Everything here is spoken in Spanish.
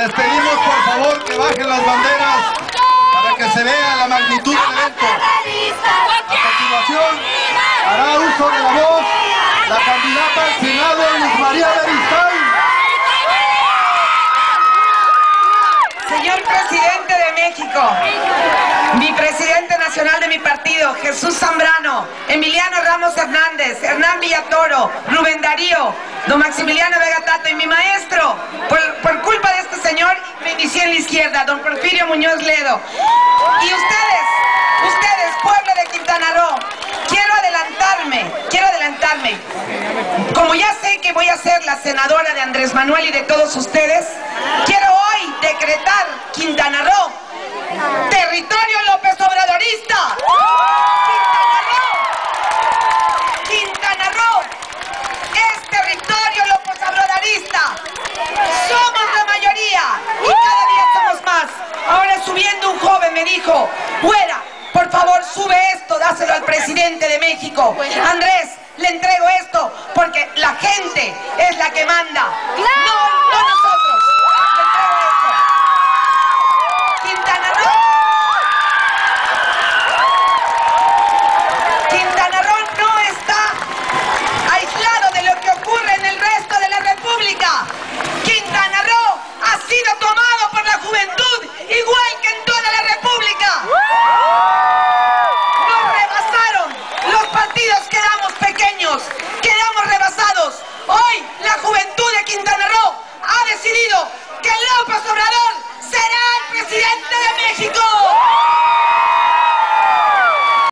Les pedimos por favor que bajen las banderas para que se vea la magnitud del evento. A continuación hará uso de la voz la candidata al Senado, Luz María Beristain. Señor Presidente de México, mi Presidente Nacional de mi partido, Jesús Zambrano, Emiliano Ramos Hernández, Hernán Villatoro, Rubén Darío, don Maximiliano Vega Tato y mi maestro, por culpa de este señor me inicié en la izquierda, don Porfirio Muñoz Ledo. Y ustedes, pueblo de Quintana Roo, quiero adelantarme. Como ya sé que voy a ser la senadora de Andrés Manuel y de todos ustedes, quiero hoy decretar Quintana Roo territorio López Obradorista. Quintana Roo es territorio López Obradorista. Somos la mayoría y cada día somos más. Ahora subiendo un joven me dijo: güera, por favor sube esto, dáselo al presidente de México. Andrés, le entrego esto porque la gente es la que manda, no nosotros.